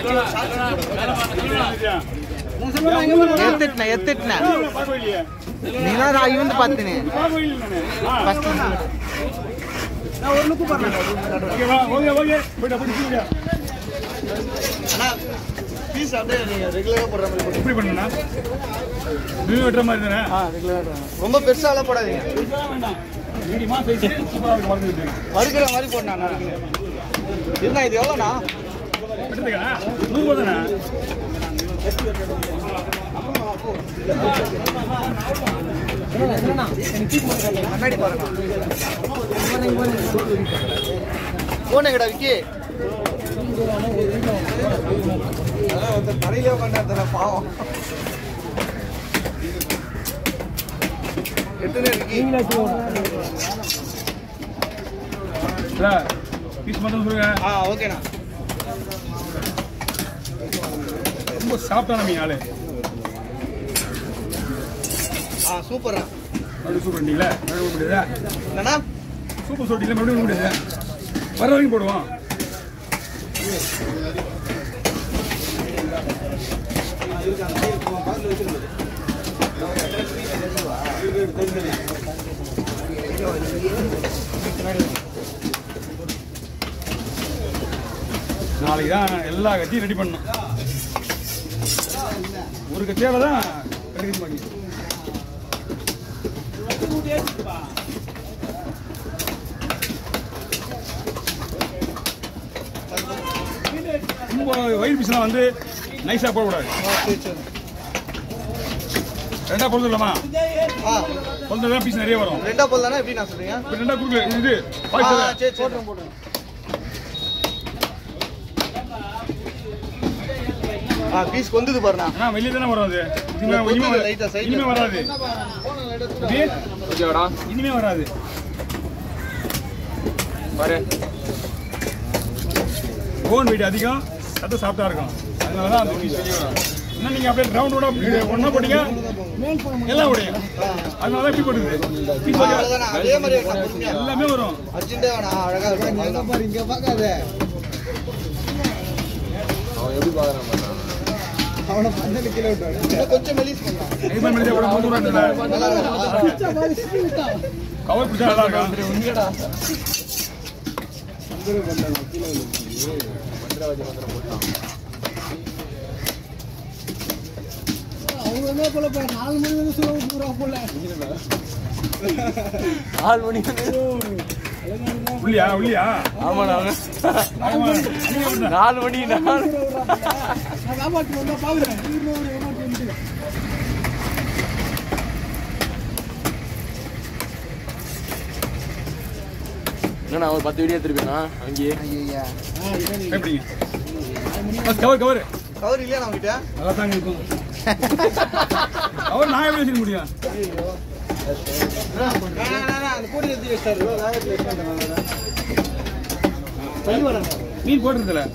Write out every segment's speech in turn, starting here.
ಎತ್ತಿಟ್ನ ನೀನಾರ ಇವಂದು ಪಾತೀನಿ பீஸ் அப்படியே நீங்க ரெகுலரா போடுற மாதிரி எப்படி பண்ணனும்னா நீ வெட்ற மாதிரி தானே ரெகுலரா ரொம்ப பெருசால போடாதீங்க மீடியமா சைஸ் சூப்பரா இருக்கு வறுக்கிற மாதிரி போடணும் நான் என்ன இது எவ்வளவுனா எடுத்துக்கடா 100 தானே என்னன்னா எனக்கு டீ போடுங்க கண்ணாடி பாருங்க போனேடா விக்கி கடையிலே பண்ணாத பாவம் எத்தனை இருக்கு பீஸ் மட்டும் சொல்லுங்க ஓகேண்ணா ரொம்ப சாப்பிட்டான மீன் ஆளு சூப்பரா மறுபடியும் சூப்பர் பண்ணிங்களா மறுபடியும் முடியுதா என்னண்ணா சூப்பர் சொல்லிட்டீங்களா மறுபடியும் முடியுது வர வரைக்கும் போடுவோம் நாளைக்கு தான் எல்லா கட்சியும் ரெடி பண்ணணும் ஒரு கட்சியால தான் ரெடி பண்ணி வயிறு பீஸ்லாம் வந்து நைஸா போடக்கூடாது ரெண்டா பொழுது இல்லாமா பொழுது பீஸ் நிறைய வரும் ரெண்டா பொழுது தானே எப்படி நான் சொல்றீங்க ரெண்டா குடுக்கு இது சரி போடுறேன் போடுறேன் பீஸ் கொண்டுது பாருண்ணா வெளியே தானே வரும் அது இனிமே வராது இனிமே வராது பாரு போன் வெயிட் அதிகம் சத்த சாப்பிட்டா இருக்கும் அதனால தான் அந்த பீஸ் வெளியே வரும் இன்னும் நீங்கள் அப்படியே ரவுண்டோட ஒன்றா போட்டீங்க எல்லாம் உடையும் அதனால தான் இப்படி போட்டுது பீஸ் எல்லாமே வரும் இங்கே பார்க்காத அவன் எப்படி பார்க்குறான் அவனை பண்ணல கீழே விட்டான் கொஞ்சம் மெலிஸ் பண்ணலாம் கவர் பிடிச்சா நல்லா இருக்கும் உண்மையடா சுந்தர பண்ணான் கீழே மந்திரவாதி மந்திரம் போட்டான் அவங்க என்ன போல 4 மணி வந்து சொல்ல பூரா போல 4 மணி உள்ளியா உள்ளியா ஆமாடா 4 மணி நான் காமாட்டு வந்தா பாக்குறேன் என்னண்ணா ஒரு 10 வீடியோ எடுத்துருப்பேண்ணா அங்கேயே ஐயா எப்படிங்க கவர் கவர் கவர் இல்லையா நான் கிட்ட நல்லா தாங்க இருக்கும் அவர் நான் எப்படி வச்சுக்க முடியும் அந்த கூடி எடுத்து வச்சாரு மீன் போட்டுருதுல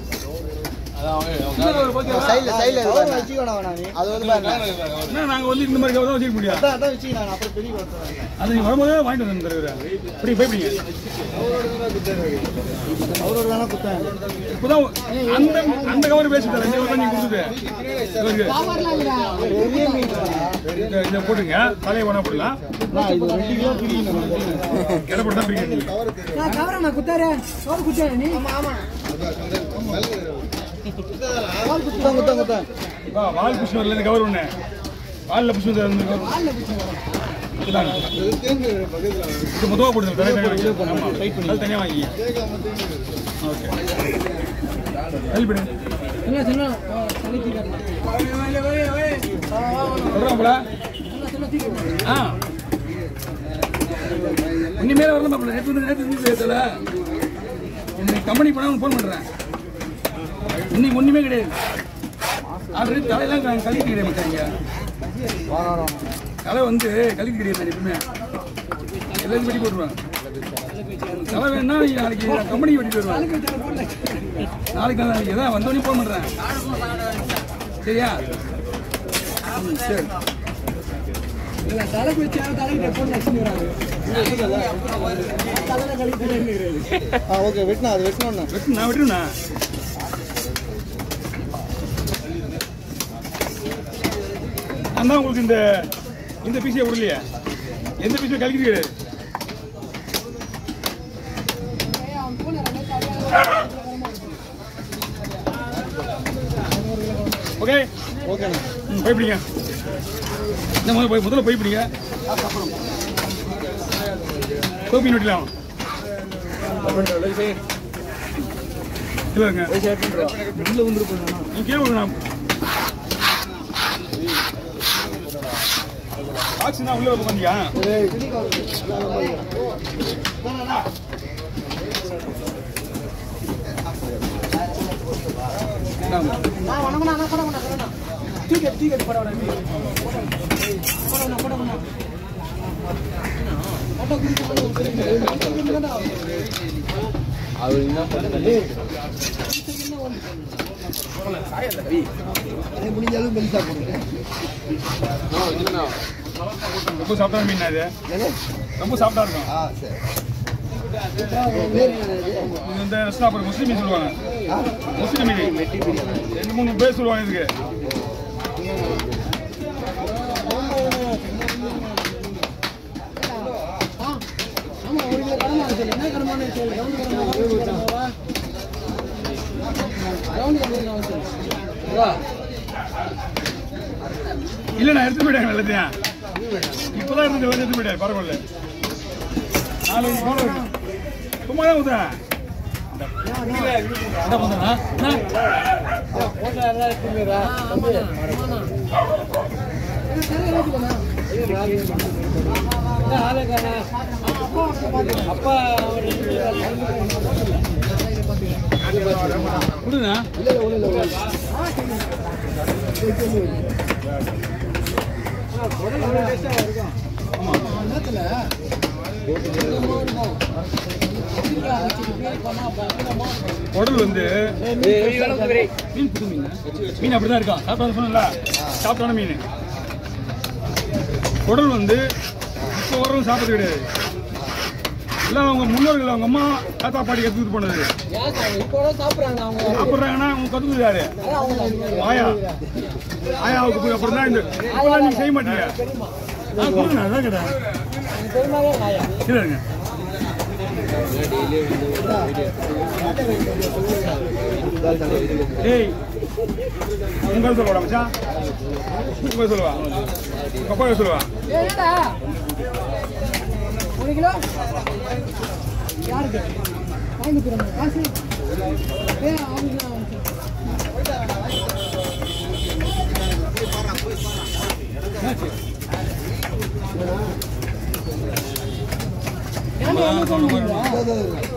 நாங்க வந்து இந்த மாதிரி கவர் தான் வச்சுக்க முடியும் அது நீங்க வரும்போது வாங்கிட்டு வந்து இப்படி போய்ப்பீங்க அவரோட வேணா குத்தேன் இப்பதான் அந்த கவர் பேசி தரேன் நீங்க கொடுத்துட்டு இதை போட்டுங்க தலையை வேணா போடலாம் கடை போட்டு தான் வால் புஷ்ணர்ல இருந்து கவர் ஒண்ணு வால்ல புஷ்ணர் மொத்தமா போடுது தனியா வாங்கி ஓகே இனிமேல வரலாம் நேற்று கம்பெனி போனா போன் பண்றேன் இன்னைக்கு ஒண்ணுமே கிடையாது ஆல்ரெடி தலையெல்லாம் கழித்து கிடையாது மாட்டாங்க தலை வந்து கழித்து கிடையாது எப்பவுமே எல்லாத்தையும் வெட்டி போட்டுருவாங்க தலை வேணா நாளைக்கு கம்பெனிக்கு வெட்டிட்டு வருவாங்க நாளைக்கு நாளைக்கு தான் வந்தோடனே போன் பண்றேன் சரியா சரி தலை குடிச்சா தலைக்கு போன் வச்சுட்டு ஓகே வெட்டினா அது வெட்டணும் நான் வெட்டணும்ண்ணா நான் தான் உங்களுக்கு இந்த பீஸே விடலையே, எந்த பீஸும் கழிக்கிறது கிடையாது. ஓகே ஓகேண்ணா. போய் பிடிங்க. இந்த முதல்ல போய் பிடிங்க. கோபி நோட்டிலாம் இல்லைங்க, நீ கீழே விடுங்கண்ணா. ஆக்சினா உள்ள வந்தீங்க. முடிஞ்சாலும் பெருசா போடுங்க. ரொம்ப சாப்பிட்டா மீன் அது ரொம்ப சாப்பிட்டா இருக்கும். இந்த ரெஸ்டாரண்ட் முஸ்லீம் மீன் சொல்லுவாங்க. முஸ்லீம் மீன் 2-3 பேர் சொல்லுவாங்க இதுக்கு. இல்ல நான் எடுத்து போயிட்டேன் எல்லாத்தையும். இப்பதான் இருந்து எடுத்து போயிட்டேன். பரவாயில்ல, 4 சும்மா தான் ஊத்துறேன். குடல் வந்து மீன் புது மீன். மீன் அப்படிதான் இருக்கா? சாப்பிட்டா சொன்னல, சாப்பிட்டான மீன். குடல் வந்து இப்போ வரவும் சாப்பிட்றது கிடையாது. எல்லாம் அவங்க முன்னோர்கள், அவங்க அம்மா தாத்தா பாட்டி கற்றுக்கிட்டு போனது. சாப்பிட்றாங்கன்னா அவங்க கற்றுக்குது யாரு? ஆயா. ஆயாவுக்கு போய் அப்புறம் தான் இந்த இப்பெல்லாம் நீங்கள் செய்ய மாட்டீங்க. கொடுங்க, அதான் கிடையாது. இல்லைங்க, ஏய் உங்க சொல்லுவா மச்சான், உங்க சொல்லுவா, அப்பா சொல்லுவா. 1 கிலோ யாருக்கு வாங்கி போறோம் காசு? அவங்க